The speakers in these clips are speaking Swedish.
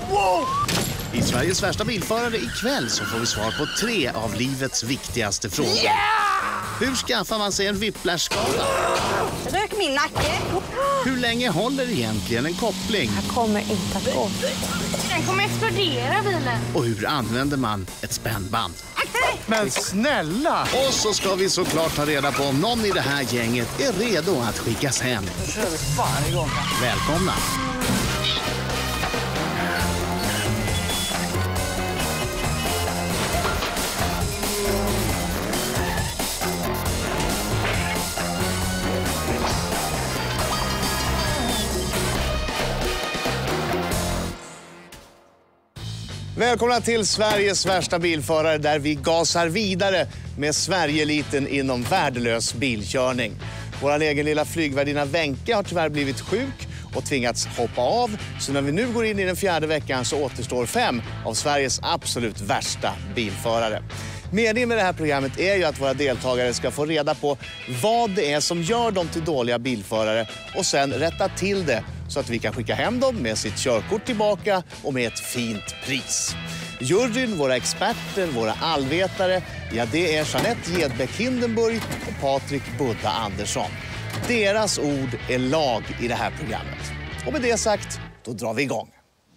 Wow! I Sveriges värsta bilförare ikväll så får vi svar på 3 av livets viktigaste frågor. Yeah! Hur skaffar man sig en whiplash-skada? Rök min nacke. Hur länge håller egentligen en koppling? Jag kommer inte att gå. Den kommer explodera, bilen. Och hur använder man ett spännband? Men snälla! Och så ska vi såklart ta reda på om någon i det här gänget är redo att skickas hem. Nu kör vi fan igång. Välkomna! Välkomna till Sveriges värsta bilförare där vi gasar vidare med Sverigeeliten inom värdelös bilkörning. Vår egen lilla flygvärdinna Wenke har tyvärr blivit sjuk och tvingats hoppa av. Så när vi nu går in i den 4:e veckan så återstår 5 av Sveriges absolut värsta bilförare. Meningen med det här programmet är ju att våra deltagare ska få reda på vad det är som gör dem till dåliga bilförare och sen rätta till det så att vi kan skicka hem dem med sitt körkort tillbaka och med ett fint pris. Juryn, våra experter, våra allvetare, ja det är Jeanette Gedbeck Hindenburg och Patrik Budda Andersson. Deras ord är lag i det här programmet. Och med det sagt, då drar vi igång.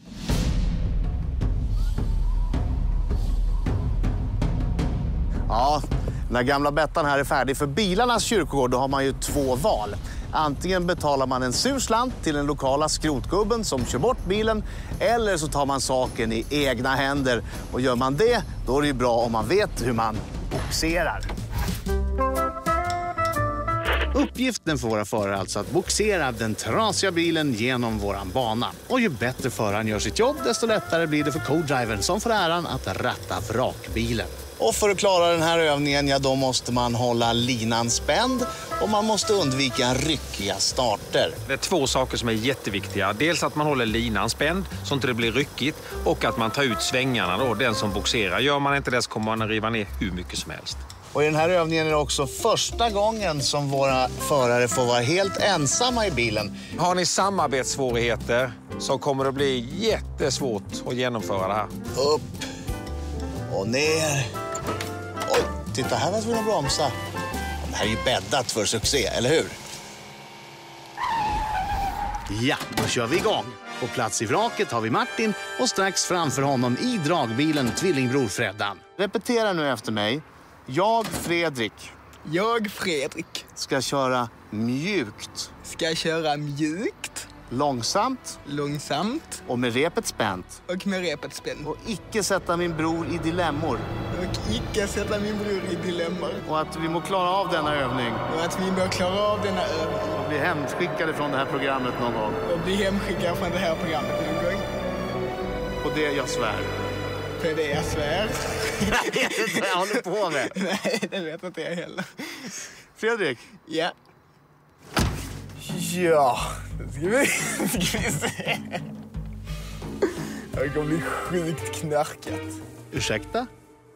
Ja, när gamla Bettan här är färdig för bilarnas kyrkogård då har man ju 2 val. Antingen betalar man en sur slant till den lokala skrotgubben som kör bort bilen eller så tar man saken i egna händer. Och gör man det, då är det ju bra om man vet hur man boxerar. Uppgiften för våra förare är alltså att boxera den trasiga bilen genom våran bana. Och ju bättre föraren gör sitt jobb, desto lättare blir det för co-drivern som får äran att ratta vrakbilen. Och för att klara den här övningen, ja då måste man hålla linan spänd och man måste undvika ryckiga starter. Det är 2 saker som är jätteviktiga. Dels att man håller linan spänd så inte det blir ryckigt och att man tar ut svängarna då, den som boxerar. Gör man inte det så kommer man riva ner hur mycket som helst. Och i den här övningen är det också första gången som våra förare får vara helt ensamma i bilen. Har ni samarbetssvårigheter så kommer det bli jättesvårt att genomföra det här. Upp och ner. Oj, titta här var vi att bromsa. Det här är ju bäddat för succé, eller hur? Ja, då kör vi igång. På plats i vraket har vi Martin och strax framför honom i dragbilen tvillingbror Freddan. Repetera nu efter mig. Jag, Fredrik, ska köra mjukt. Ska köra mjukt, Långsamt långsamt och med repet spänt. och med repet spänt. Och icke sätta min bror i dilemmor. Och icke sätta min bror i dilemmor. Och att vi må klara av denna övning. Och att vi bör klara av denna övning. Och bli hemskickade från det här programmet någon gång. Och bli hemskickad från det här programmet någon gång. Och det jag svär. För det jag svär. Jag vet inte vad jag håller på med. Nej, det vet inte jag heller. Fredrik. Ja. Ja, det ska vi se. Det kommer bli sjukt knarkat. Ursäkta?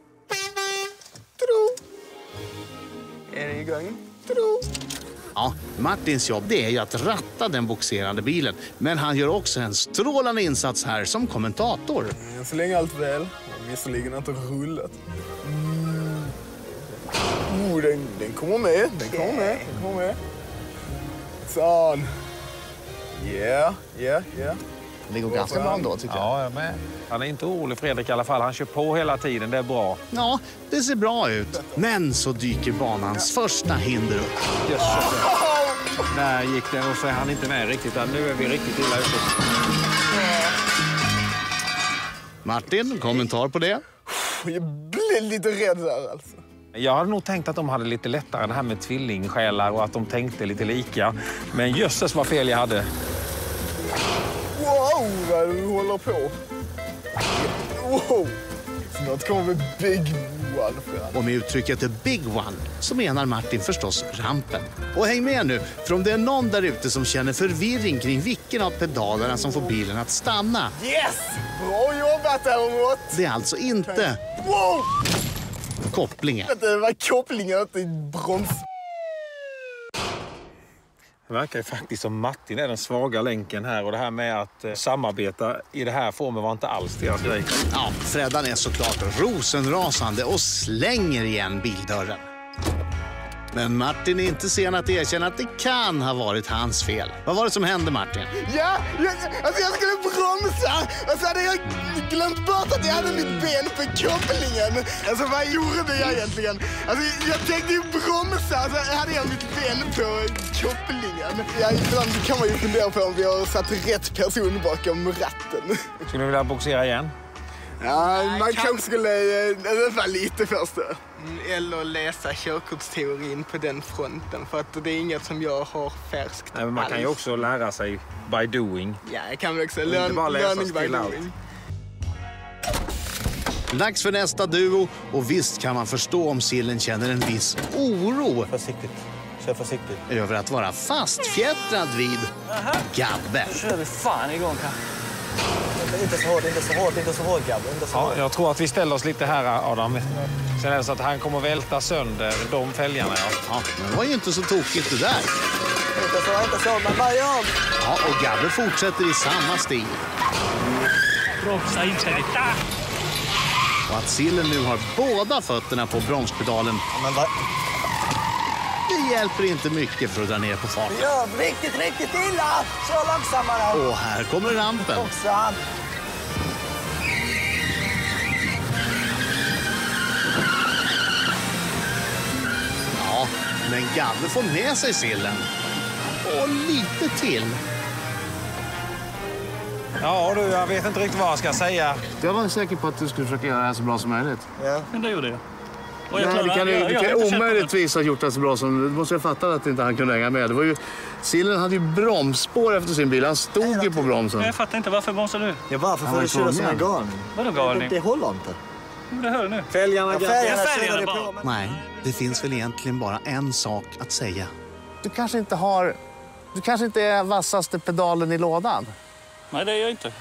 Tro. Är det igång? Tro. Ja, Martins jobb det är ju att ratta den boxerande bilen. Men han gör också en strålande insats här som kommentator. Så länge allt väl. Visserligen inte rullat. Den kommer med. Den kommer med. Sån. Yeah. Det går ganska bra ändå tycker jag. Ja, jag med. Han är inte orolig, Fredrik, i alla fall. Han kör på hela tiden, det är bra. Ja, det ser bra ut. Men så dyker banans första hinder upp. Där gick den och så är han inte med riktigt. Nu är vi riktigt illa ute. Martin, kommentar på det? Jag blev lite rädd där alltså. Jag hade nog tänkt att de hade lite lättare det här med tvillingsjälar och att de tänkte lite lika. Men jösses vad fel jag hade. Wow, vad du håller på. Wow. Snart kommer vi Big One fram. Och med uttrycket the big one så menar Martin förstås rampen. Och häng med nu, för om det är någon där ute som känner förvirring kring vilken av pedalerna som får bilen att stanna. Yes! Bra jobbat däremot! Det är alltså inte Wow! kopplingen. Det var kopplingen, inte broms. Det verkar ju faktiskt som Martin är den svaga länken här. Och det här med att samarbeta i det här formen var inte alls deras grej. Ja, Freddan är såklart rosenrasande och slänger igen bildörren. Men Martin är inte sen att erkänna att det kan ha varit hans fel. Vad var det som hände, Martin? Ja, jag skulle bromsa och så hade jag glömt bort att jag hade mitt ben på kopplingen. Alltså vad gjorde jag egentligen? Alltså jag tänkte ju bromsa och så hade jag mitt ben på kopplingen. Ja, ibland kan man ju fundera på om vi har satt rätt person bakom ratten. Skulle du vilja boxera igen? Ja, man kanske skulle öva lite först. Eller läsa körkortsteorin på den fronten. För att det är inget som jag har färskt. Nej, men man kan ju också lära sig by doing. Ja, jag kan väl också Inte bara läsa learning by till allt. doing. Dags för nästa duo och visst kan man förstå om sillen känner en viss oro Försiktigt. Kör försiktigt. över att vara fastfjättrad vid Gabbe. Kör vi fan igång här. Inte så hårt, Gabbe. Inte så hårt. Ja, jag tror att vi ställer oss lite här, Adam. Sen är det så att han kommer välta sönder de fälgarna. Ja. Ja, men det var ju inte så tokigt det där. Inte så, men varje om. Ja, och Gabbe fortsätter i samma stil. Bromsa inträdet. Och att sillen nu har båda fötterna på bromspedalen, Men det hjälper inte mycket för att dra ner på farten. ja, riktigt illa. Kör långsammare. Och här kommer rampen. Också. Ja, men Gabbe får med sig sillen. Och lite till. Ja, du, jag vet inte riktigt vad jag ska säga. Jag var säker på att du skulle försöka göra det här så bra som möjligt. Men det gjorde jag. Och Nej, klarar- det kan jag du inte omöjligtvis ha gjort det så bra som... Du måste ha fattat att inte han kunde hänga med. Det var ju, sillen hade ju bromsspår efter sin bil. Han stod ju på bromsen. Jag fattar inte. Varför bromsar du? Ja, varför får du köra som en galning? Vadå galning? Det håller inte. Det hör du nu. Fälgarna, Färgerna färgerna kör bara. på. Men... Nej, det finns väl egentligen bara en sak att säga. Du kanske inte har... Du kanske inte är vassaste pedalen i lådan. Nej, det är jag inte.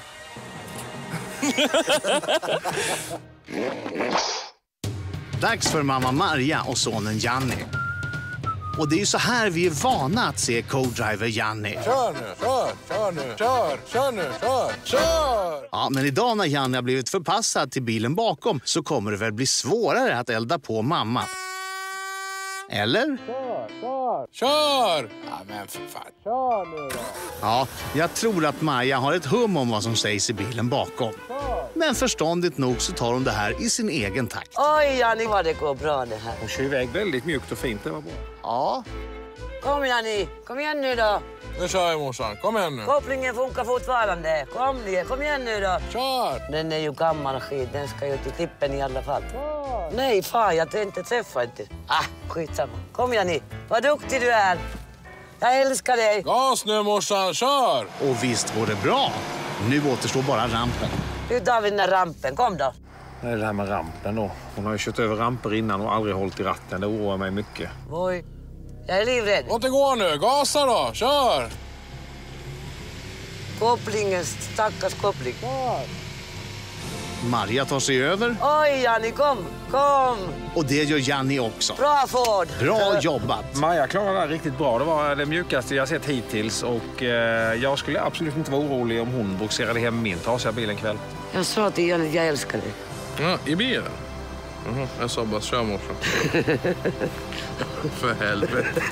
Dags för mamma Maria och sonen Janni. Och det är ju så här vi är vana att se co-driver Janni. Kör nu. Ja, men idag när Janni har blivit förpassad till bilen bakom så kommer det väl bli svårare att elda på mamma. Eller? Kör! Ja, men för fan. Kör nu då. Ja, jag tror att Maja har ett hum om vad som sägs i bilen bakom. Men förståndigt nog så tar hon det här i sin egen takt. Oj, Janni, vad det går bra det här. Hon kör iväg väldigt mjukt och fint, det var bra. Ja, Kom Janni, kom igen nu då. Nu kör jag, morsan. Kom igen nu. Kopplingen funkar fortfarande. Kom igen nu då. Kör! Den är ju gammal skit, den ska ju till tippen i alla fall. Nej, fan, jag tänkte träffa inte. Skitsamma. Kom Janni, vad duktig du är. Jag älskar dig. Gas nu, morsan. Kör! och visst går det bra. Nu återstår bara rampen. Nu tar vi den där rampen, kom då. Det är det här med rampen då. Hon har ju kört över ramper innan och aldrig hållit i ratten. Det oroar mig mycket. Oj, jag är livrädd. Låt det gå nu. Gasa då. Kör! Kopplingen, stackars koppling. Maria tar sig över Oj, Janni, kom. och det gör Janni också. Bra Ford. Bra jobbat! Maja klarade det här riktigt bra. Det var det mjukaste jag sett hittills. Och jag skulle absolut inte vara orolig om hon boxerade hem min trasiga bil en kväll. Jag sa till Janni, jag älskar dig. Ja, i bilen? Jag sa bara, kör morsan. För helvete.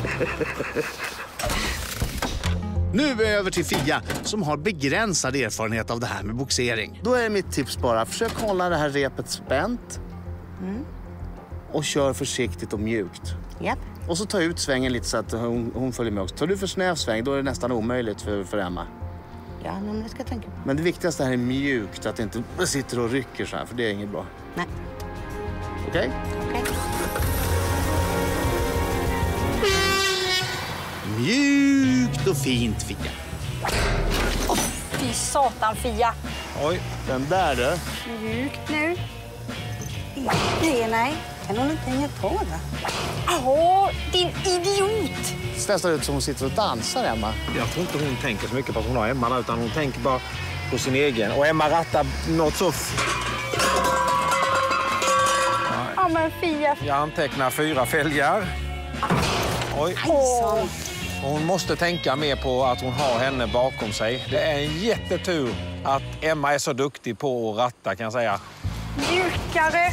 Nu är vi över till Fia som har begränsad erfarenhet av det här med boxering. Då är mitt tips bara, försök hålla det här repet spänt. Och kör försiktigt och mjukt. Japp. Och så ta ut svängen lite så att hon följer med också. Tar du för snäv sväng, då är det nästan omöjligt för Emma. Ja, men det ska jag tänka på. Men det viktigaste här är mjukt, att det inte sitter och rycker så här, för det är inget bra. Nej. Okej? Okej. Mjukt och fint, Fia. Fy satan, Fia. Oj. Den där du. Mjukt nu. Nej. Kan hon inte hänga på då? Åh, din idiot! Det nästan ut som hon sitter och dansar, Emma. Jag tror inte hon tänker så mycket på att hon har Emma där, utan hon tänker bara på sin egen. Och Emma rattar något så... Ja, men Fia. Jag antecknar 4 fälgar. Oj. Åh. Hon måste tänka mer på att hon har henne bakom sig. Det är en jättetur att Emma är så duktig på att ratta, kan jag säga. Mjukare.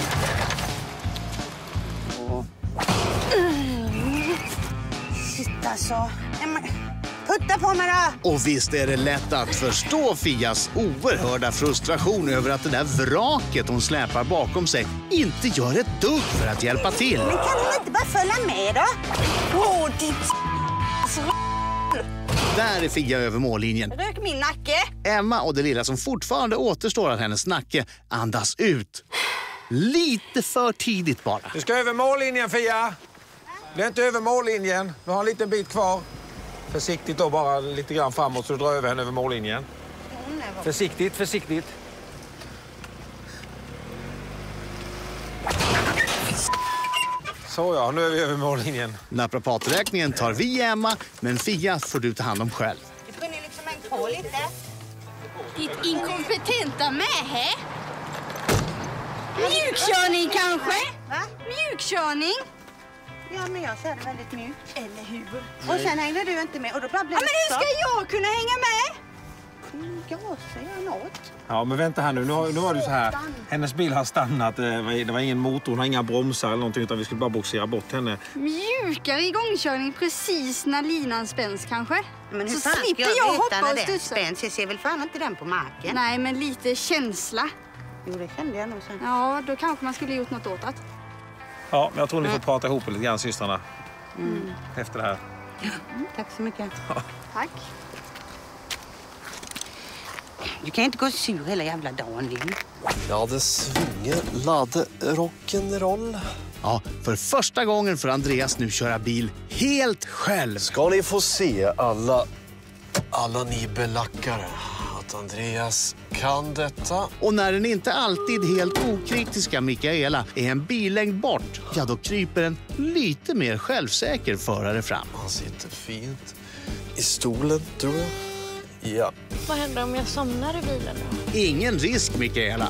Sitta så. Putta på mig då! Och visst är det lätt att förstå Fias oerhörda frustration över att det där vraket hon släpar bakom sig inte gör ett dugg för att hjälpa till. Men kan hon inte bara följa med då? Åh, ditt Där är Fia över mållinjen. rök min nacke. Emma och det lilla som fortfarande återstår av hennes nacke andas ut. Lite för tidigt bara. Du ska över mållinjen, Fia. Det är inte över mållinjen. Du har en liten bit kvar. Försiktigt då, bara lite grann framåt så du drar över henne över mållinjen. Försiktigt, försiktigt. Så ja, nu är vi över mållinjen. Naprapaträkningen tar vi Emma, men Fia får du ta hand om själv. Du kunde liksom en på lite. Ditt inkompetenta mähä. Mjukkörning kanske? Va? Mjukkörning? Ja, men jag ser det väldigt mjukt. Eller hur? Och sen hängde du inte med och då bara blev Ja, men hur ska jag kunna hänga med? Ja, säger något. Ja, men vänta här nu. Nu var det så här. Hennes bil har stannat. Det var ingen motor, hon har inga bromsar eller någonting, utan vi skulle bara boxera bort henne. Mjukare igångkörning precis när linan spänns kanske. Men hur så fan ska slipper jag jag veta hoppa när och den studsa. spänns? Jag ser väl fan inte den på marken. Nej, men lite känsla. Jo, det kände jag nog sen. Ja, då kanske man skulle gjort något åt det. Ja, jag tror ni får prata ihop lite grann, systrarna. Efter det här. Tack så mycket. Tack. Du kan inte gå sur hela jävla dagen, Linn. Ja, det svinger. Ladde rock'n'roll. Ja, för första gången får Andreas nu köra bil helt själv. Ska ni få se alla ni belackare att Andreas kan detta. Och när den inte alltid helt okritiska Mikaela är en billängd bort, ja då kryper en lite mer självsäker förare fram. Han sitter fint i stolen, tror jag. Ja. Vad händer om jag somnar i bilen då? Ingen risk, Mikaela.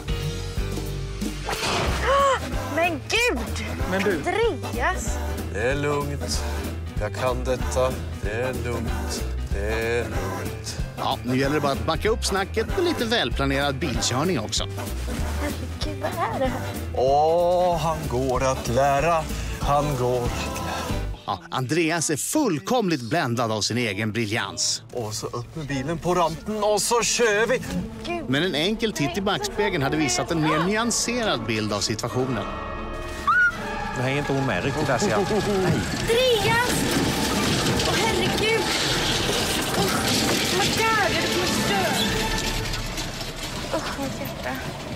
Men gud! Men du... Andreas! Det är lugnt. Jag kan detta. Det är lugnt. Det är lugnt. Ja, nu gäller det bara att backa upp snacket med lite välplanerad bilkörning också. Herregud, vad är det här? Han går att lära. Han går att lära. Ja, Andreas är fullkomligt bländad av sin egen briljans. Och så upp med bilen på rampen och så kör vi. Men en enkel titt i backspegeln hade visat en mer nyanserad bild av situationen. Nu hänger inte hon med riktigt där, ser jag. Nej. Andreas! Åh, herregud! Vad är det som är stört? Mitt hjärta.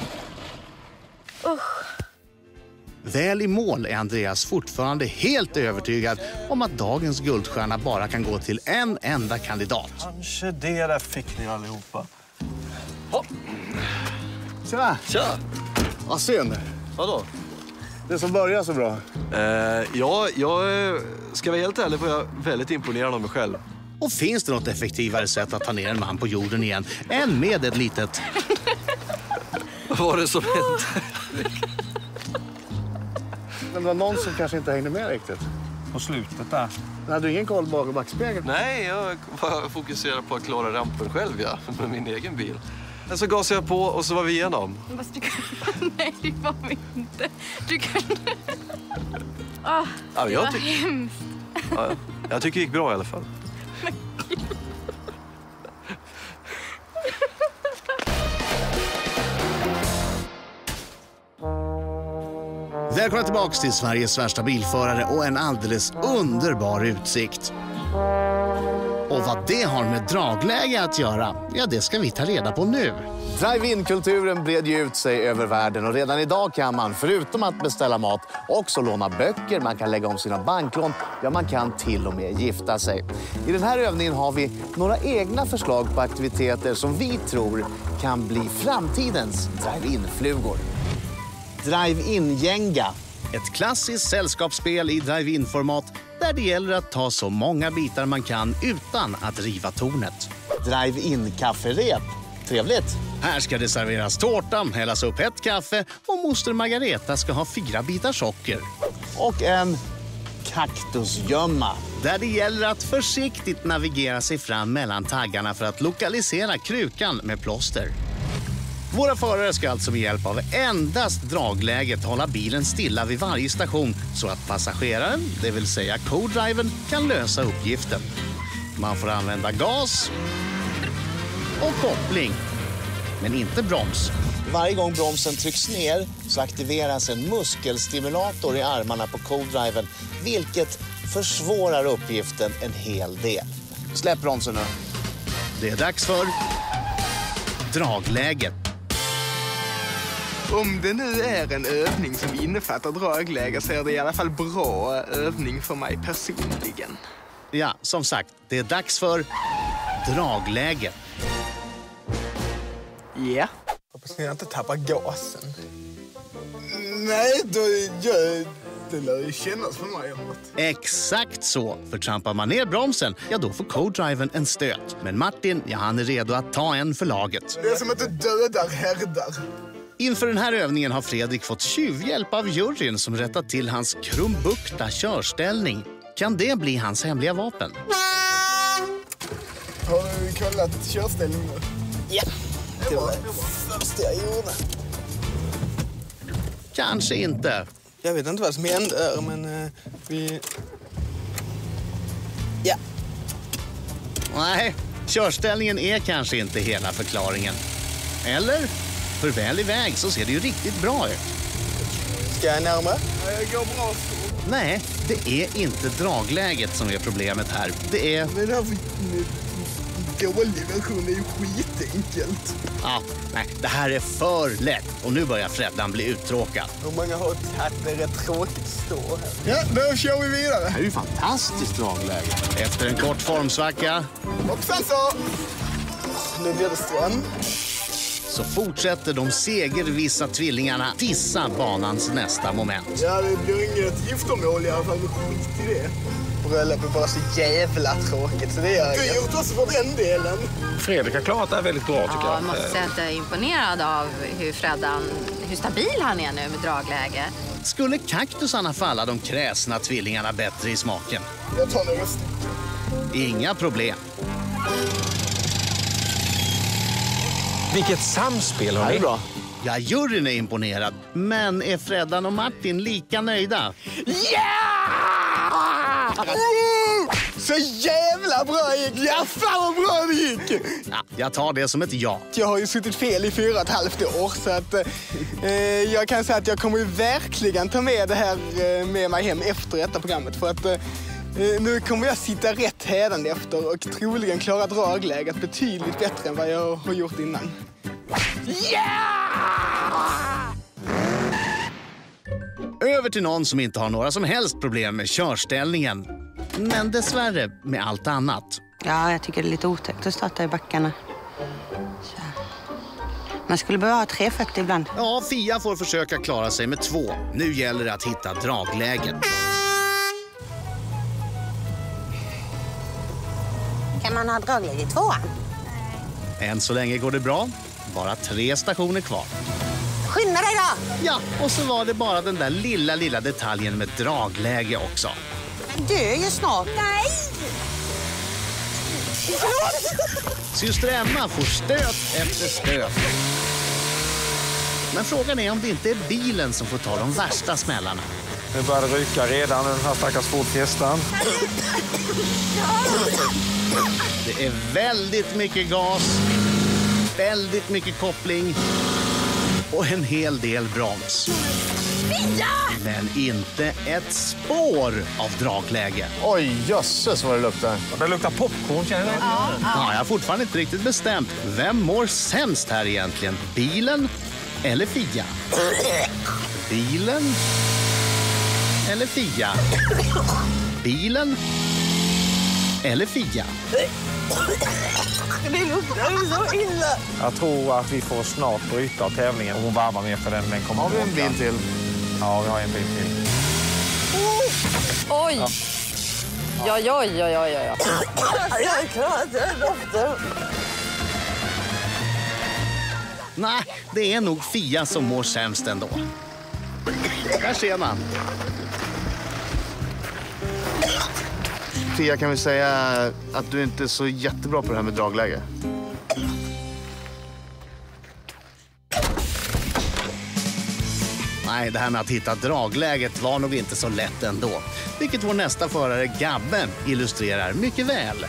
Väl i mål är Andreas fortfarande helt övertygad om att dagens guldstjärna bara kan gå till en enda kandidat. Kanske det där fick ni allihopa. Tja! Tja! Vad synd. Vadå? Det som börjar så bra. Jag ska vara helt ärlig, för jag är väldigt imponerad av mig själv. Och finns det något effektivare sätt att ta ner en man på jorden igen än med ett litet... Vad var det som hände? Men det var någon som kanske inte hängde med riktigt. På slutet där. Men hade du ingen koll bakom backspegeln? Nej, jag var fokuserad på att klara rampen själv, med min egen bil. Så gasade jag på och så var vi igenom. Nej, det var vi inte. Du kan... Ja, det var hemskt. Jag tycker det gick bra i alla fall. Välkomna tillbaka till Sveriges värsta bilförare och en alldeles underbar utsikt. Och vad det har med dragläge att göra, ja det ska vi ta reda på nu. Drive-in-kulturen bred ju ut sig över världen och redan idag kan man, förutom att beställa mat, också låna böcker, man kan lägga om sina banklån, ja man kan till och med gifta sig. I den här övningen har vi några egna förslag på aktiviteter som vi tror kan bli framtidens drive-in-flugor. Drive-in-gänga. Ett klassiskt sällskapsspel i drive-in-format där det gäller att ta så många bitar man kan utan att riva tornet. Drive-in-kafferep. Trevligt. Här ska det serveras tårta, hällas upp hett kaffe och moster Margareta ska ha 4 bitar socker. Och en kaktusgömma. Där det gäller att försiktigt navigera sig fram mellan taggarna för att lokalisera krukan med plåster. Våra förare ska alltså med hjälp av endast dragläget hålla bilen stilla vid varje station så att passageraren, det vill säga co-drivern, kan lösa uppgiften. Man får använda gas och koppling, men inte broms. Varje gång bromsen trycks ner så aktiveras en muskelstimulator i armarna på co-drivern, vilket försvårar uppgiften en hel del. Släpp bromsen nu. Det är dags för dragläget. Om det nu är en övning som innefattar dragläge så är det i alla fall bra övning för mig personligen. Ja, som sagt, det är dags för dragläget. Ja. Hoppas ni inte tappar gasen. Nej, det lär ju kännas för mig. Exakt så. För trampar man ner bromsen, ja då får co-drivern en stöt. Men Martin, ja, han är redo att ta en för laget. Det är som att du dödar härdar. Inför den här övningen har Fredrik fått tjuvhjälp av juryn som rättat till hans krumbukta körställning. Kan det bli hans hemliga vapen? Har du kollat körställning nu? Ja, det var första jag gjorde. Kanske inte. Jag vet inte vad som händer, men vi... Ja. Nej, körställningen är kanske inte hela förklaringen. Eller? För väl iväg så ser det ju riktigt bra ut. Ska jag närmare? Jag går bra. Nej, det är inte dragläget som är problemet här. Det är... Men här dålig version är ju skitenkelt. Ja, nej, det här är för lätt. Och nu börjar Freddan bli uttråkad. Hur många har tagit det rätt tråkigt stå här? Ja, då kör vi vidare. Det här är ju fantastiskt dragläge. Efter en kort formsvacka... Hoppsan så! Nu blir det strand. Så fortsätter de segervissa tvillingarna dissa banans nästa moment. Ja, det blir inget giftermål i alla fall. Skit i det. Bröllop är bara så jävla tråkigt, så det gör jag. Dyrt också för den delen. Fredrik har klarat det här väldigt bra, tycker jag. Jag måste säga att jag är imponerad av hur stabil han är nu med dragläge. Skulle kaktusarna falla de kräsna tvillingarna bättre i smaken? Jag tar det resten. Inga problem. Vilket samspel har ni? Bra. Ja, juryn är imponerad. Men är Freddan och Martin lika nöjda? Ja! Så jävla bra gick! Ja, fan vad bra det gick! Ja, jag tar det som ett ja. Jag har ju suttit fel i 4,5 år, så att jag kan säga att jag kommer ju verkligen ta med det här med mig hem efter detta programmet. För att nu kommer jag sitta rätt hädan efter och troligen klara dragläget betydligt bättre än vad jag har gjort innan. Över till någon som inte har några som helst problem med körställningen. Men dessvärre med allt annat. Ja, jag tycker det är lite otäckt att starta i backarna. Så. Man skulle behöva ha 340 ibland. Ja, Fia får försöka klara sig med 2. Nu gäller det att hitta dragläget. Kan man ha dragläge i 2? Än så länge går det bra. Bara 3 stationer kvar. Skynda dig då! Ja, och så var det bara den där lilla detaljen med dragläge också. Du är ju snart. Nej! Syster Emma får stöt efter stöt. Men frågan är om det inte är bilen som får ta de värsta smällarna. Nu börjar det ryka redan, den här stackars fotfästan. Det är väldigt mycket gas, väldigt mycket koppling och en hel del broms. Men inte ett spår av dragläge. Oj, jösses vad det luktar. Det luktar popcorn, känner du? Ja, jag har fortfarande inte riktigt bestämt. Vem mår sämst här egentligen? Bilen eller Fia? Bilen eller Fia? Bilen eller Fia? Det luktar så illa. Jag tror att vi får snart bryta tävlingen och hon varvar med för den kommer. Har vi en bil till? Ja, vi har en bil till. Oj! Ja. Jag klarar inte doften. Nej, det är nog Fia som mår sämst ändå. Där ser man. Sofia, kan vi säga att du inte är så jättebra på det här med dragläge? Nej, det här med att hitta dragläget var nog inte så lätt ändå. Vilket vår nästa förare Gabbe illustrerar mycket väl.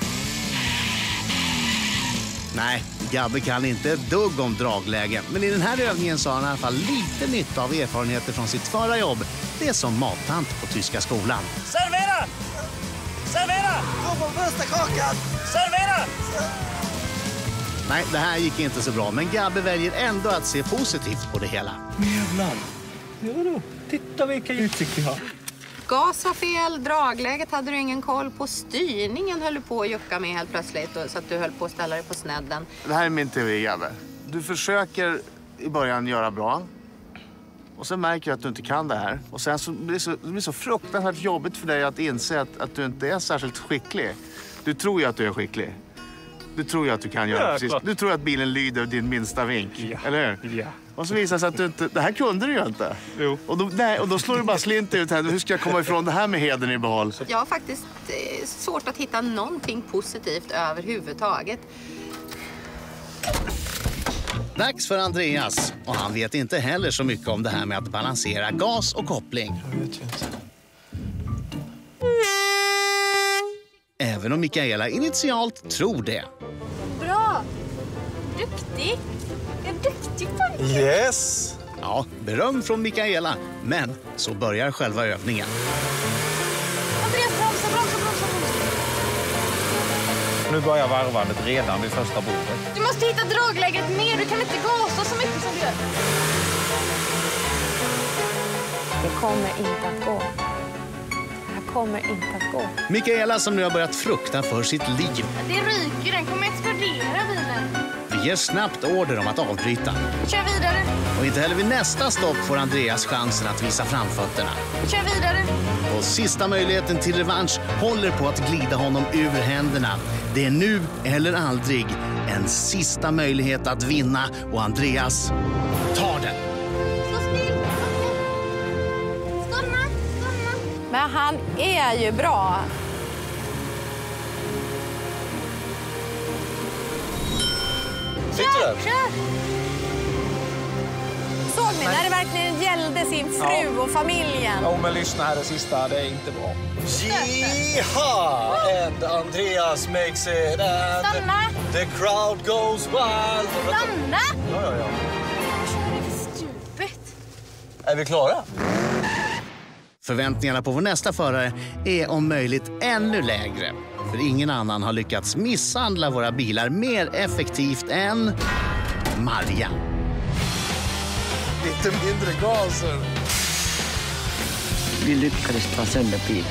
Nej, Gabbe kan inte ett dugg om dragläge. Men i den här övningen så har han i alla fall lite nytta av erfarenheter från sitt förra jobb. Det är som mattant på tyska skolan. Servera! Servera! Gå på första kakan! Servera! Nej, det här gick inte så bra. Men Gabbe väljer ändå att se positivt på det hela. Jävlar. Jo då, titta vilka utsikt vi har. Gas var fel, dragläget hade du ingen koll på. Styrningen höll du på att jucka med helt plötsligt så att du höll på att ställa dig på snedden. Det här är min teori, Gabbe. Du försöker i början göra bra. Och sen märker jag att du inte kan det här. Och sen så blir det så fruktansvärt jobbigt för dig att inse att du inte är särskilt skicklig. Du tror ju att du är skicklig. Du tror ju att du kan göra precis. Du tror att bilen lyder din minsta vink, eller hur? Ja. Och så visar det sig att du inte... Det här kunde du ju inte. Jo. Och då slår du bara slint ut här. Hur ska jag komma ifrån det här med heden i behåll? Jag har faktiskt svårt att hitta någonting positivt överhuvudtaget. Dags för Andreas. Och han vet inte heller så mycket om det här med att balansera gas och koppling. Jag vet ju inte. Även om Mikaela initialt tror det. Bra! Duktig! Jag är duktig på det. Yes! Ja, beröm från Mikaela. Men så börjar själva övningen. Andreas, bromsa. Nu börjar varvandet redan vid första bordet. Du måste hitta dragläget mer. Du kan inte gasa så mycket som du gör. Det kommer inte att gå. Kommer inte att gå. Mikaela som nu har börjat frukta för sitt liv. Det ryker, den kommer explodera bilen. Vi ger snabbt order om att avbryta. Kör vidare. Och inte heller vid nästa stopp får Andreas chansen att visa framfötterna. Kör vidare. Och sista möjligheten till revansch håller på att glida honom ur händerna. Det är nu eller aldrig en sista möjlighet att vinna och Andreas tar den. Men han är ju bra. Sitter du? Såg ni när det verkligen gällde sin fru och familjen? Ja, men lyssna här, det sista, det är inte bra. Jiha! And Andreas makes it and Stanna! the crowd goes wild. Stanna! Ja. Kör över stupet. Är vi klara? Förväntningarna på vår nästa förare är om möjligt ännu lägre. För ingen annan har lyckats misshandla våra bilar mer effektivt än Marja. Lite mindre gaser. Vi lyckades ta sönder bilen.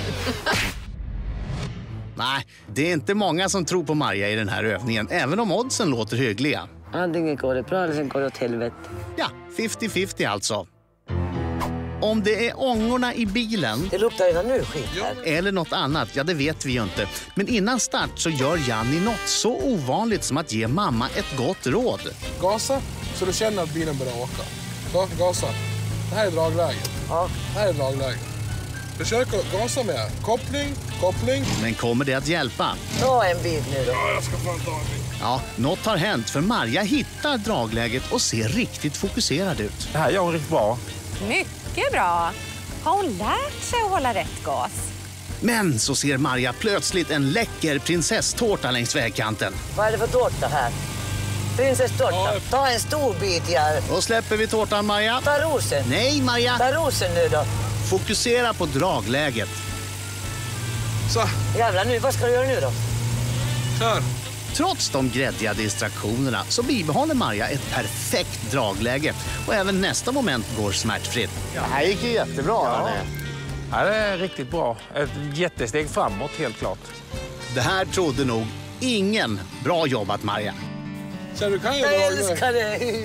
Nej, det är inte många som tror på Marja i den här övningen, även om oddsen låter hyggliga. Antingen går det bra eller sen går det åt helvete. Ja, 50-50 alltså. Om det är ångorna i bilen... Det luktar redan nu skit här. Eller något annat, ja det vet vi ju inte. Men innan start så gör Janni något så ovanligt som att ge mamma ett gott råd. Gasa så du känner att bilen börjar åka. Gasa. Det här är dragläget. Ja. Det här är dragläget. Försök att gasa med. Koppling. Men kommer det att hjälpa? Ta en bit nu då. Ja, jag ska fan ta en bit. Ja, något har hänt för Marja hittar dragläget och ser riktigt fokuserad ut. Det här gör hon riktigt bra. Mycket bra. Har hon lärt sig att hålla rätt gas? Men så ser Marja plötsligt en läcker prinsesstårta längs vägkanten. Vad är det för tårta här? Prinsesstårta. Ta en stor bit här. Då släpper vi tårtan, Marja. Ta rosen. Nej, Marja. Ta rosen nu då. Fokusera på dragläget. Så. Jävlar nu, vad ska du göra nu då? Kör. Trots de gräddiga distraktionerna så bibehåller Marja ett perfekt dragläge. Och även nästa moment går smärtfritt. Ja, det här gick ju jättebra. Ja, det är riktigt bra. Ett jättesteg framåt, helt klart. Det här trodde nog ingen. Bra jobbat, Marja. Så du kan ju Jag älskar det.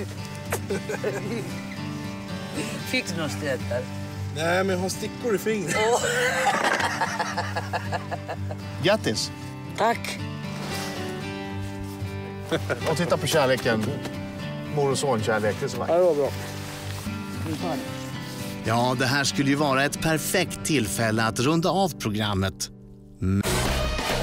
Fick du någon stöd där? Nej, men jag har stickor i fingret. Grattis. Tack. Och titta på kärleken. Mor och son kärlek. Det är så Ja, det var bra. Ja, det här skulle ju vara ett perfekt tillfälle att runda av programmet.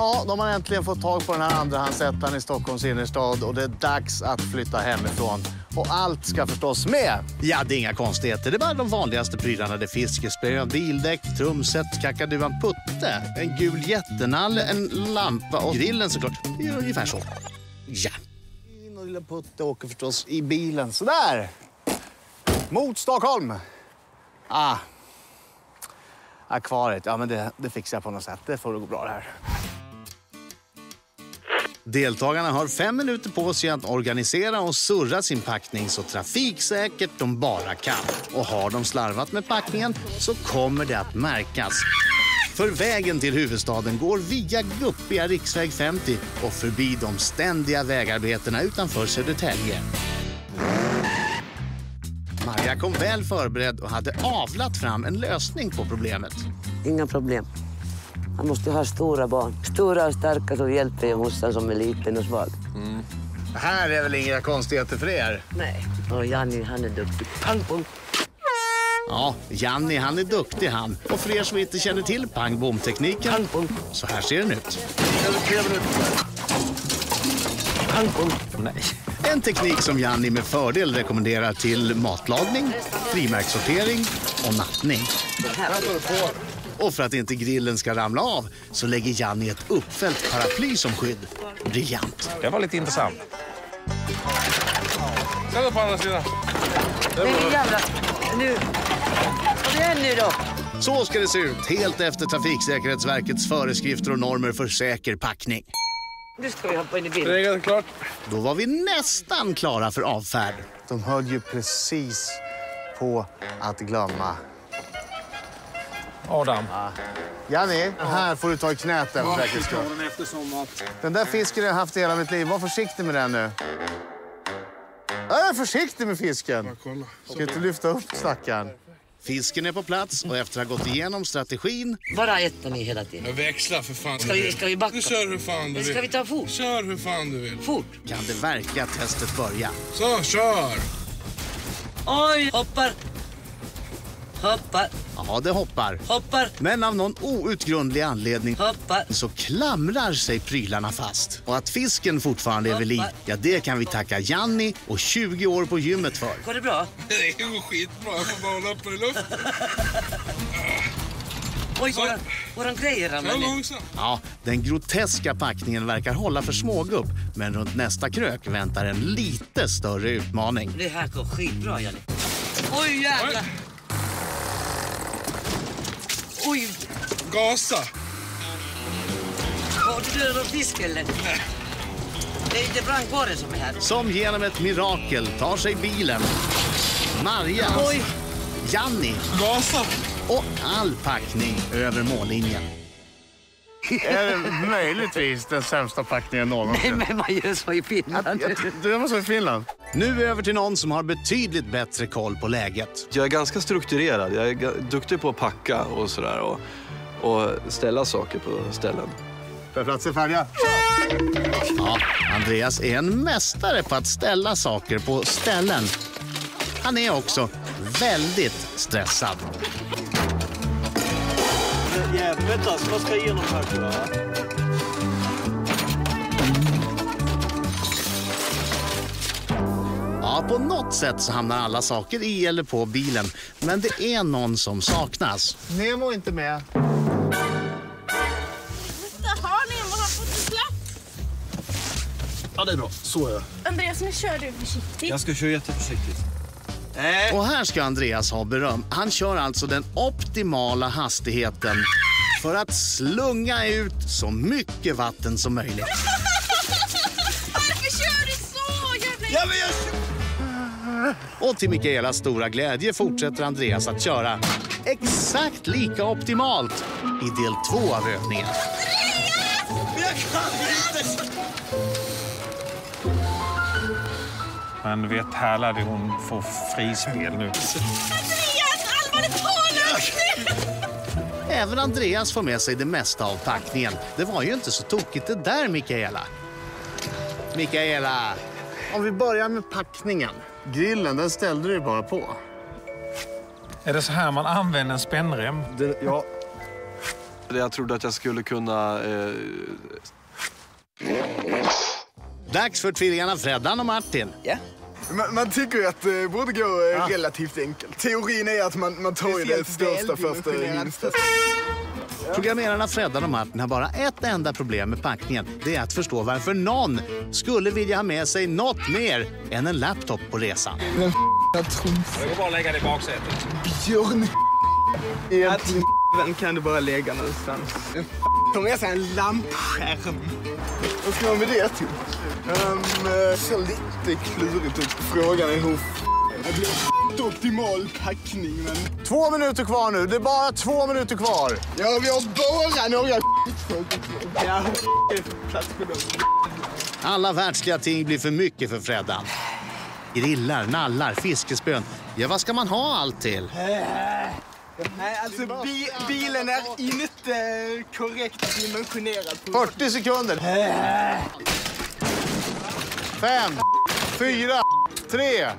Ja, de har äntligen fått tag på den här andrahandsettan i Stockholms innerstad och det är dags att flytta hemifrån. Och allt ska förstås med. Ja, det är inga konstigheter. Det är bara de vanligaste prylarna. Det är fiskespö, bildäck, trumset, kakaduan putte, en gul jättenalle, en lampa och grillen såklart. Det är ungefär så. Ja. Och lilla putte åker förstås i bilen. Sådär! Mot Stockholm! Akvariet, ja men det fixar jag på något sätt. Det får gå bra det här. Deltagarna har 5 minuter på sig att organisera och surra sin packning så trafiksäkert de bara kan. Och har de slarvat med packningen så kommer det att märkas. För vägen till huvudstaden går via guppiga riksväg 50 och förbi de ständiga vägarbetena utanför Södertälje. Maja kom väl förberedd och hade avlat fram en lösning på problemet. Inga problem. Han måste ha stora barn. Stora och starka som hjälper ju morsan som är liten och svag. Det här är väl inga konstigheter för er? Nej. Och Janni, han är duktig. Pang, pong. Ja, Janni han är duktig han. Och för er som inte känner till pang-bom-tekniken, pang, pong. Så här ser den ut. Pang, pong. Nej. En teknik som Janni med fördel rekommenderar till matlagning, frimärkssortering och nattning. Och för att inte grillen ska ramla av så lägger Janni ett uppfällt paraply som skydd. Briljant. Det var lite intressant. Ställ dig på andra sidan. Nej, jävlar. Nu. Kom igen nu då. Så ska det se ut, helt efter Trafiksäkerhetsverkets föreskrifter och normer för säker packning. Nu ska vi hoppa in i bilen. Det är klart. Då var vi nästan klara för avfärd. De höll ju precis på att glömma. Adam. Janni, här får du ta i knät den. Den där fisken har jag haft hela mitt liv. Var försiktig med den nu. Jag är försiktig med fisken. Ska inte lyfta upp stackaren. Fisken är på plats och efter att ha gått igenom strategin... Bara äter ni hela tiden. Jag växlar för fan. Ska vi backa? Du kör hur fan du vill. Ska vi ta fort? Kör hur fan du vill. Fort. Kan det verka testet börja? Så, kör! Oj, hoppar. Hoppar. Ja, det hoppar. Hoppar. Men av någon outgrundlig anledning hoppar. Så klamrar sig prylarna fast. Och att fisken fortfarande är vid liv, ja det kan vi tacka Janni och 20 år på gymmet för. Går det bra? Det går skitbra, jag får bara hålla upp i luften. Oj, våran grejer ramlar ner. Ja, den groteska packningen verkar hålla för smågupp. Men runt nästa krök väntar en lite större utmaning. Det här går skitbra, Janni. Oj, jävlar. Oj! Gasa! Har du dödat fisk eller? Nej. Det är inte brandkåren som är här. Som genom ett mirakel tar sig bilen. Maria. Oj! Janni. Gasa! Och all packning över mållinjen. Är det möjligtvis den sämsta packningen någonsin? Nej, men man gör så i Finland. Det var så i Finland. Nu över till någon som har betydligt bättre koll på läget. Jag är ganska strukturerad. Jag är duktig på att packa och sådär. Och ställa saker på ställen. För plats är färdiga. Ja, Andreas är en mästare på att ställa saker på ställen. Han är också väldigt stressad. Jävligt alltså, vad ska jag igenom här tror jag? Ja, på något sätt så hamnar alla saker i eller på bilen. Men det är någon som saknas. Nemo är inte med. Där har Nemo, han fått släpp. Ja, det är bra. Så är jag. Andreas, nu kör du försiktigt. Jag ska köra jätteförsiktigt. Och här ska Andreas ha beröm. Han kör alltså den optimala hastigheten för att slunga ut så mycket vatten som möjligt. Varför kör du så? Jävla... Och till Mikaelas stora glädje fortsätter Andreas att köra exakt lika optimalt i del 2 av övningen. Jag kan inte! Men vet, här lärde hon få frispel nu. Andreas, allvarligt talat! Även Andreas får med sig det mesta av packningen. Det var ju inte så tokigt det där, Mikaela. Mikaela, om vi börjar med packningen. Grillen, den ställde du bara på. Är det så här man använder en spännrem? Ja. Jag trodde att jag skulle kunna... Dags för tvillingarna Freddan och Martin. Ja. Man tycker ju att det borde gå relativt enkelt. Teorin är att man tar ju det största först och minsta. Programmerarna Freddan och Martin har bara ett enda problem med packningen. Det är att förstå varför någon skulle vilja ha med sig något mer än en laptop på resan. Det går bara att lägga det i baksätet. Björn. Den kan du bara lägga någonstans. Ta med sig en lampskärm. Vad ska man med det till? Så lite klurigt ut. Frågan är hur det blir optimal packning. Men... 2 minuter kvar nu. Det är bara 2 minuter kvar. Ja, vi har bara några ja, plats på dem. Alla världsliga ting blir för mycket för Freddan. Grillar, nallar, fiskespön. Ja, vad ska man ha allt till? Nej, alltså bilen är inte korrekt dimensionerad. 40 sekunder. 5, 4, 3, 1.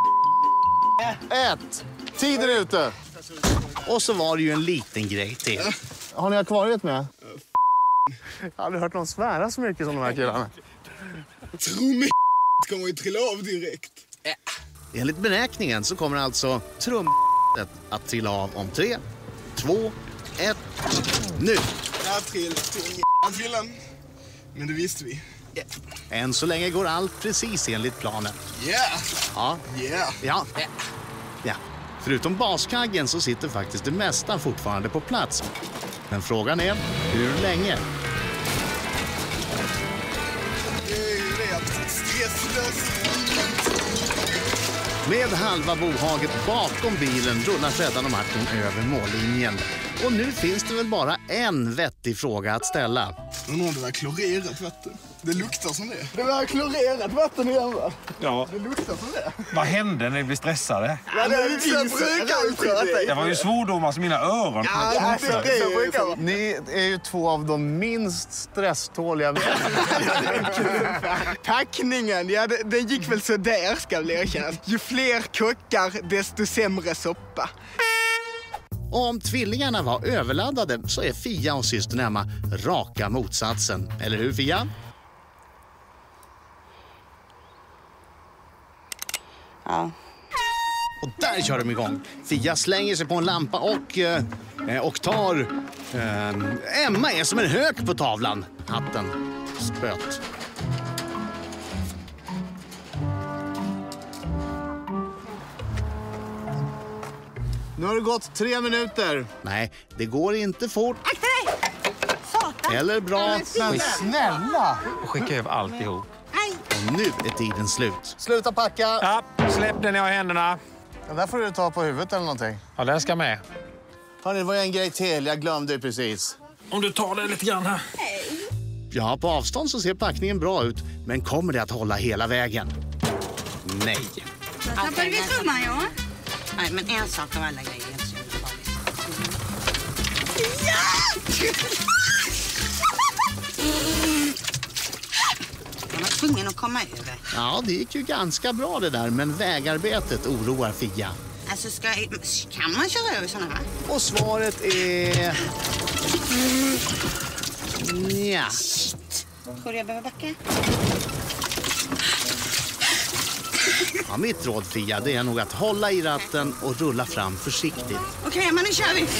Tiden är ute. Och så var det ju en liten grej till. Har ni akvariet med? Jag har aldrig hört någon svära så mycket som de här killarna. Tro mig, kommer ju trilla av direkt. Enligt beräkningen så kommer alltså att trilla av om 3, 2, 1, nu. Jag trillan. Men det visste vi. Än så länge går allt precis enligt planen. Ja. Förutom baskaggen så sitter faktiskt det mesta fortfarande på plats. Men frågan är, hur länge? Med halva bohaget bakom bilen rullar Freddan och Martin över mållinjen. Och nu finns det väl bara en vettig fråga att ställa. Undrar om det var klorerat vatten. Det luktar som det. Det var klorerat vatten igen, va? Ja. Det luktar som det. Vad hände när ni blev stressade? Ja, Det var ju svordomar som mina öron. Ja, Ni är ju 2 av de minst stresståliga packningen, ja, det gick väl så där, ska väl erkännas. Ju fler kockar, desto sämre soppa. Och om tvillingarna var överladdade så är Fia och systern Emma raka motsatsen. Eller hur, Fia? Ja. Och där kör de igång. Fia slänger sig på en lampa och tar... Emma är som en hök på tavlan. Hatten. Spöt. Nu har det gått 3 minuter. Nej, det går inte fort. Akta dig! Satan! Eller bra. Men snälla! Och skicka över alltihop. Och nu är tiden slut. Sluta packa. Ja, släpp den i händerna. Den där får du ta på huvudet eller någonting. Ja, den ska med. Hörrni, det var en grej till. Jag glömde precis. Om du tar det lite grann här. Ja, på avstånd så ser packningen bra ut. Men kommer det att hålla hela vägen? Nej. Tappade vi trumman, ja? Nej, men en sak av alla grejer. Jag var tvungen att komma över. Ja, det gick ju ganska bra det där. Men vägarbetet oroar Fia. Alltså, kan man köra över såna här? Och svaret är... Nja. Shit. Tror du jag behöver backa? Ja, mitt råd, Fia, det är nog att hålla i ratten och rulla fram försiktigt. Okej, men nu kör vi.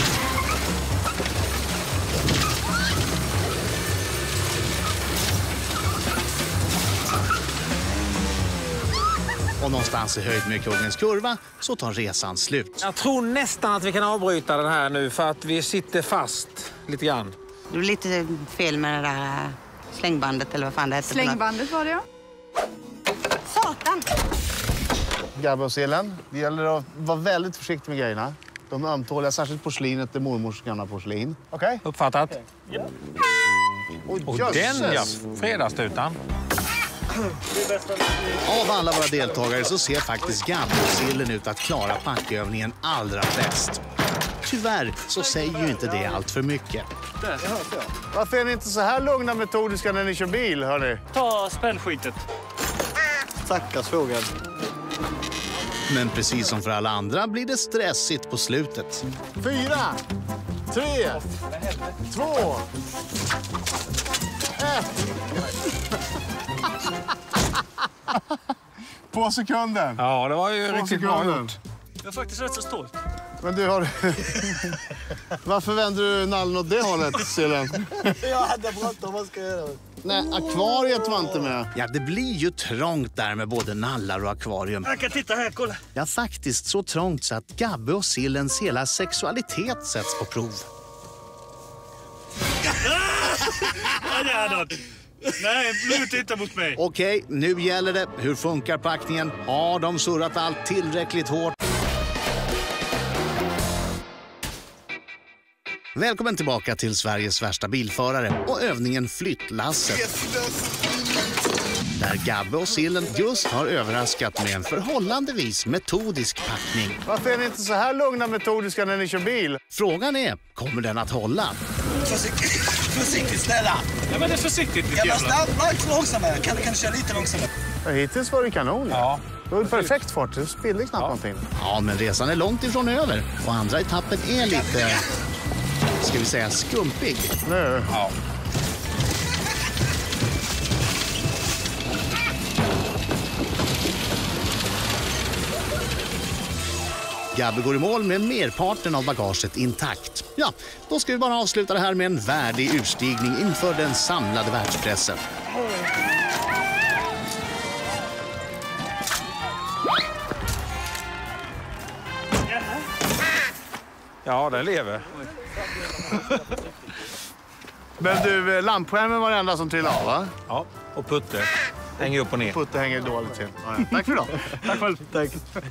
Och någonstans i höjd med Kungens kurva så tar resan slut. Jag tror nästan att vi kan avbryta den här nu för att vi sitter fast lite grann. Det är lite fel med det där slängbandet eller vad fan det heter. Slängbandet var det, ja. Satan! Gabbe och Selen, det gäller att vara väldigt försiktig med grejerna. De är ömtåliga, särskilt porslinet, det är mormors gamla porslin. Okej? Uppfattat? Ja. Och den, ja. Fredagstutan. Av alla våra deltagare så ser faktiskt Gabbe och Selen ut att klara packövningen allra bäst. Tyvärr så säger ju inte det allt för mycket. Varför är ni inte så här lugna metodiska när ni kör bil, hörni? Ta spännskitet. Stackars fågel. Men precis som för alla andra blir det stressigt på slutet. 4, 3, 2, 1. På sekunden. Ja, det var ju riktigt bra gjort. Jag är faktiskt rätt så stolt. Men du har... Varför vänder du nallen åt det hållet, Sillen? Jag hade bråttom, vad ska jag göra? Nej, akvariet var inte med. Ja, det blir ju trångt där med både nallar och akvarium. Jag kan titta här, kolla. Ja, faktiskt så trångt så att Gabbe och Sillens hela sexualitet sätts på prov. Ja, det är något. Nej, sluta titta mot mig. Okej, nu gäller det. Hur funkar packningen? Har de surrat allt tillräckligt hårt? Välkommen tillbaka till Sveriges värsta bilförare och övningen Flyttlasset. Där Gabbe och Sillen just har överraskat med en förhållandevis metodisk packning. Varför är ni inte så här lugna metodiska när ni kör bil? Frågan är, kommer den att hålla? Försiktigt, snälla. Ja, men det är försiktigt. Ja, snabbt, långsammare. Kan du köra lite långsammare? Ja, hittills var det kanon. Ja. Det var perfekt fart. Det spillde knappt någonting. Ja, men resan är långt ifrån över. Och andra etappen är lite, ska vi säga, skumpig. Nu. Ja. Gabbe går i mål med merparten av bagaget intakt. Ja, då ska vi bara avsluta det här med en värdig urstigning inför den samlade världspressen. Ja, den lever. Men du, lampskärmen var det enda som trillade av, va? Ja, och Putte hänger upp och ner. Putte hänger dåligt till. Ja, ja. Tack för idag. Tack själv. Tack.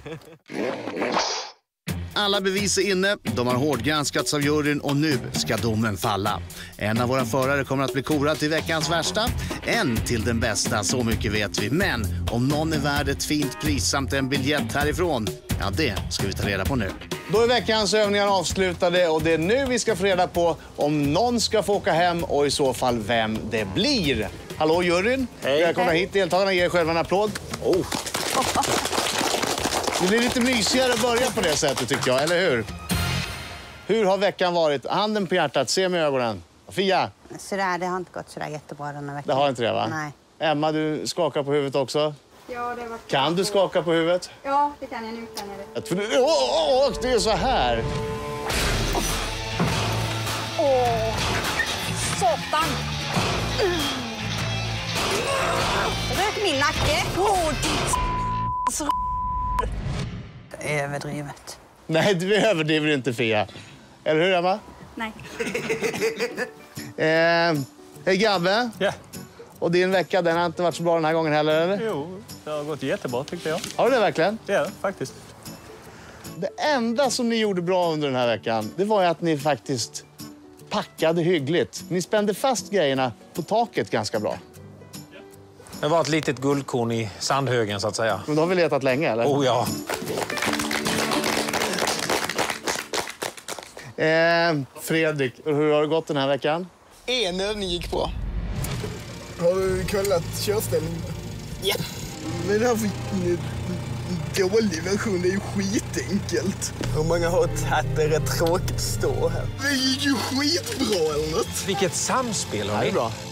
Alla bevis är inne, de har hårdgranskats av juryn och nu ska domen falla. En av våra förare kommer att bli korad till veckans värsta, en till den bästa, så mycket vet vi. Men om någon är värd ett fint pris samt en biljett härifrån, ja det ska vi ta reda på nu. Då är veckans övningar avslutade och det är nu vi ska få reda på om någon ska få åka hem och i så fall vem det blir. Hallå juryn, välkomna hit deltagarna, ge er själva en applåd. Oh. Det blir lite mysigare att börja på det sättet tycker jag, eller hur? Hur har veckan varit? Handen på hjärtat, se med ögonen. Fia? Sådär, det har inte gått sådär jättebra den här veckan. Det har inte det, va? Nej. Emma, du skakar på huvudet också. Ja, det var... Kan du skaka på huvudet? Ja, det kan jag nu. Det är så här. Satan! Rök min nacke. Överdrivet. Nej, du överdriver inte, Fia. Eller hur, Emma? Nej. Hej, Gabbe. Ja. Och din vecka, den har inte varit så bra den här gången heller, eller? Jo, det har gått jättebra tyckte jag. Har du det verkligen? Ja, faktiskt. Det enda som ni gjorde bra under den här veckan, det var ju att ni faktiskt packade hyggligt. Ni spände fast grejerna på taket ganska bra. Det var ett litet guldkorn i sandhögen så att säga. Men då har vi letat länge, eller? Oh ja. Fredrik, hur har det gått den här veckan? En övning gick bra. Har du kollat körställningen? Ja. Men det här var en dålig version, det är ju skitenkelt. Hur många har tagit det rätt tråkigt att stå här? Det gick ju skitbra eller något. Vilket samspel har Det ni? är bra.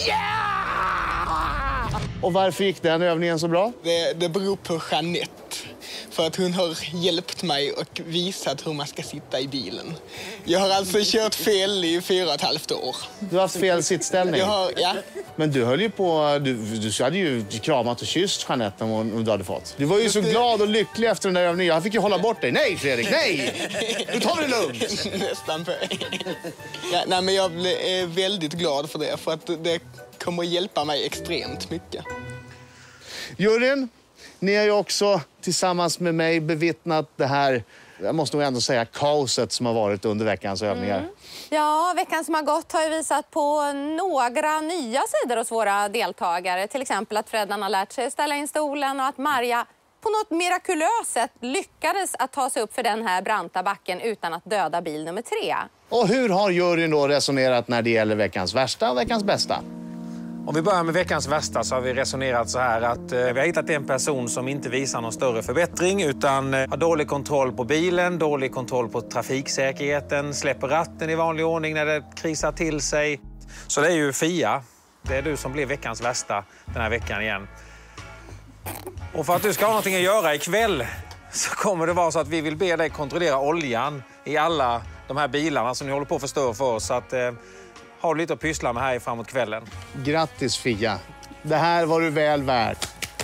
Yeah! Och varför gick den övningen så bra? Det beror på Jeanette. För att hon har hjälpt mig och visat hur man ska sitta i bilen. Jag har alltså kört fel i 4,5 år. Du har haft fel sittställning. Ja. Men du höll ju på... Du hade ju kramat och kysst Jeanette om du hade fått. Du var ju så glad och lycklig efter den där övningen. Jag fick ju hålla bort dig. Nej, Fredrik, nej! Du tar det lugnt. Nästan på. Ja, nej, men jag är väldigt glad för det. För att det kommer att hjälpa mig extremt mycket. Juryn, ni har ju också tillsammans med mig bevittnat det här, jag måste nog ändå säga, kaoset som har varit under veckans övningar. Ja, veckan som har gått har ju visat på några nya sidor hos våra deltagare. Till exempel att Freddan har lärt sig ställa in stolen och att Marja på något mirakulöst sätt lyckades att ta sig upp för den här branta backen utan att döda bil nummer 3. Och hur har juryn då resonerat när det gäller veckans värsta och veckans bästa? Om vi börjar med veckans värsta så har vi resonerat så här att vi har hittat en person som inte visar någon större förbättring utan har dålig kontroll på bilen, dålig kontroll på trafiksäkerheten, släpper ratten i vanlig ordning när det krisar till sig. Så det är ju Fia. Det är du som blir veckans värsta den här veckan igen. Och för att du ska ha någonting att göra ikväll så kommer det vara så att vi vill be dig kontrollera oljan i alla de här bilarna som ni håller på att förstöra för oss. Så att har du lite att pyssla med här framåt kvällen. Grattis Fia. Det här var du väl värd.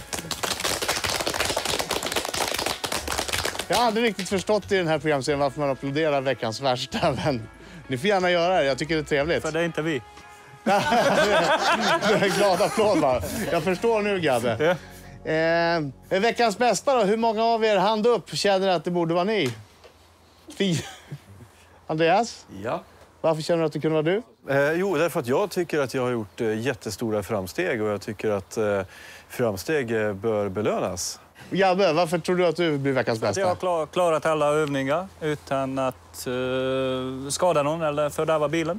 Jag har aldrig riktigt förstått i den här programserien varför man applåderar veckans värsta. Men ni får gärna göra det. Jag tycker det är trevligt. För det är inte vi. Det är en glad applåd bara. Jag förstår nu, Gabbe. Veckans bästa då? Hur många av er hand upp känner att det borde vara ni? Andreas? Ja. Varför känner du att det kunde vara du? Jo, därför att jag tycker att jag har gjort jättestora framsteg och jag tycker att framsteg bör belönas. Gabbe, varför tror du att du blir veckans bästa? Jag har klarat alla övningar utan att skada någon eller fördärva bilen.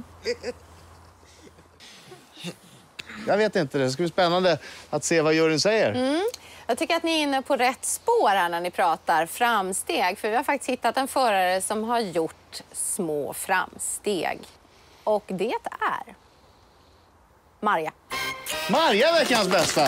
Jag vet inte, det ska bli spännande att se vad juryn säger. Jag tycker att ni är inne på rätt spår här när ni pratar framsteg. För vi har faktiskt hittat en förare som har gjort små framsteg. Och det är Marja. Marja, veckans bästa!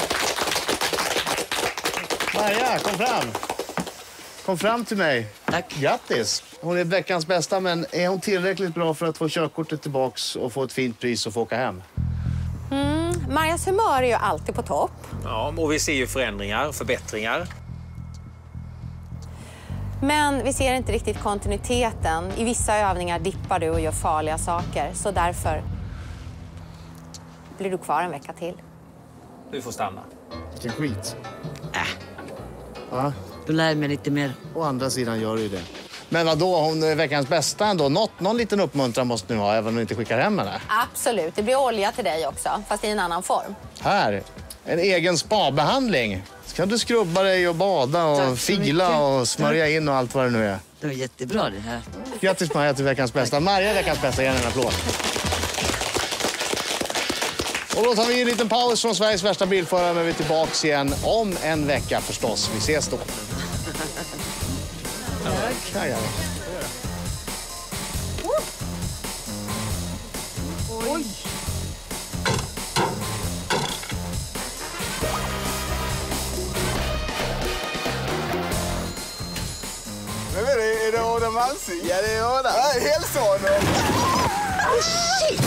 Marja, kom fram. Kom fram till mig. Tack. Grattis. Hon är veckans bästa, men är hon tillräckligt bra för att få körkortet tillbaks och få ett fint pris och få åka hem? Marjas humör är ju alltid på topp. Ja, och vi ser ju förändringar, förbättringar. Men vi ser inte riktigt kontinuiteten. I vissa övningar dippar du och gör farliga saker. Så därför blir du kvar en vecka till. Du får stanna. Vilken skit. Ja. Du lär mig lite mer. Å andra sidan gör du ju det. Men vadå, hon är veckans bästa ändå. Någon liten uppmuntran måste ni ha, även om ni inte skickar hem henne. Absolut, det blir olja till dig också, fast i en annan form. Här, en egen spabehandling. Så kan du skrubba dig och bada och fila och smörja in och allt vad det nu är. Det var jättebra det här. Grattis Marja till veckans bästa. Marja veckans bästa, ge en applåd. Och då tar vi en liten paus från Sveriges värsta bilförare, men vi är tillbaka igen om en vecka förstås. Vi ses då. Ja. Oj! Men är det Adam Alsing? Ja, det är Adam. Hälsa honom! Shit!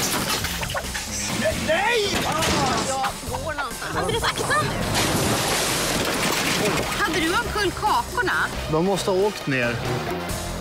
Nej! Jag går någonstans. Andres, akta nu! Hade du omkull kakorna? De måste ha åkt ner.